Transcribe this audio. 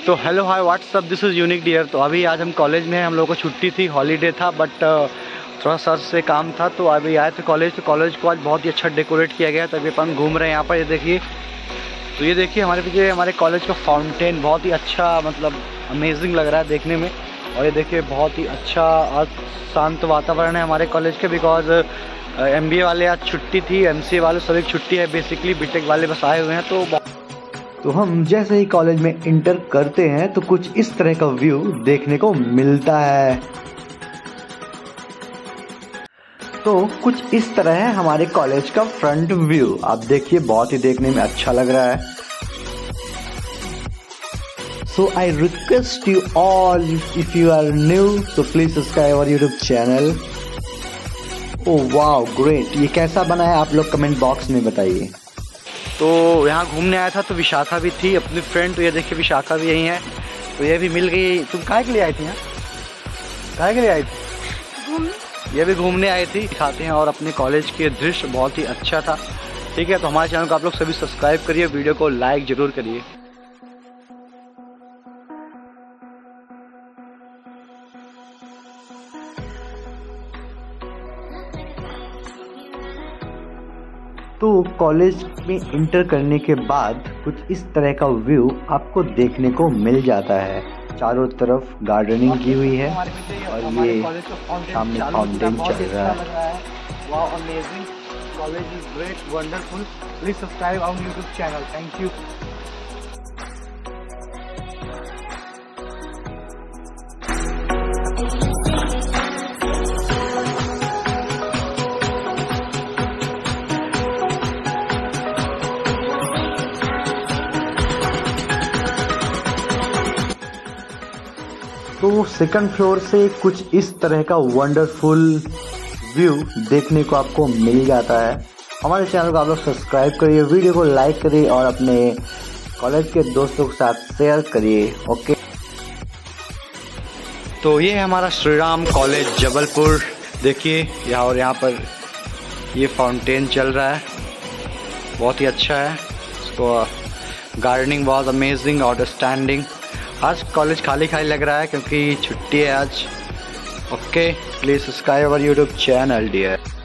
तो hello hi what's up, this is unique dear. तो अभी आज हम कॉलेज में हैं, हम लोगों को छुट्टी थी, हॉलीडे था, बट थोड़ा सर से काम था तो अभी आए थे कॉलेज। तो कॉलेज को आज बहुत ही अच्छा डेकोरेट किया गया है। तो अभी अपन घूम रहे हैं यहाँ पर। ये देखिए, तो ये देखिए हमारे पीछे हमारे कॉलेज का फाउंटेन बहुत ही अच्छा, मतलब अमेजिंग लग रहा है देखने में। और ये देखिए बहुत ही अच्छा आज शांत वातावरण है हमारे कॉलेज के, बिकॉज MBA वाले आज छुट्टी थी, MCA वाले सभी छुट्टी है, बेसिकली बीटेक वाले बस आए हुए हैं। तो हम जैसे ही कॉलेज में इंटर करते हैं तो कुछ इस तरह का व्यू देखने को मिलता है। तो कुछ इस तरह है हमारे कॉलेज का फ्रंट व्यू। आप देखिए, बहुत ही देखने में अच्छा लग रहा है। So I request you all, if you are new, so please subscribe our YouTube channel. Oh wow, great! ये कैसा बना है आप लोग कमेंट बॉक्स में बताइए। तो यहाँ घूमने आया था तो विशाखा भी थी अपनी फ्रेंड। तो ये देखिए विशाखा भी यही है, तो ये भी मिल गई। तुम काहे के लिए आई थी यहाँ? काहे के लिए आई थी? घूमने। ये भी घूमने आई थी। दिखाते हैं और अपने कॉलेज के दृश्य बहुत ही अच्छा था। ठीक है, तो हमारे चैनल को आप लोग सभी सब्सक्राइब करिए, वीडियो को लाइक जरूर करिए। तो कॉलेज में इंटर करने के बाद कुछ इस तरह का व्यू आपको देखने को मिल जाता है। चारों तरफ गार्डनिंग की हुई है और ये सामने फाउंटेन चल रहा है। Wow, amazing, college is great, wonderful. Please subscribe our YouTube channel. Thank you. तो सेकंड फ्लोर से कुछ इस तरह का वंडरफुल व्यू देखने को आपको मिल जाता है। हमारे चैनल को आप लोग सब्सक्राइब करिए, वीडियो को लाइक करिए और अपने कॉलेज के दोस्तों के साथ शेयर करिए। ओके, तो ये है हमारा श्री राम कॉलेज जबलपुर। देखिए यहाँ, और यहाँ पर ये फाउंटेन चल रहा है, बहुत ही अच्छा है। इसको गार्डनिंग बहुत अमेजिंग, आउटस्टैंडिंग। आज कॉलेज खाली खाली लग रहा है क्योंकि छुट्टी है आज। Okay, please subscribe our YouTube channel dear.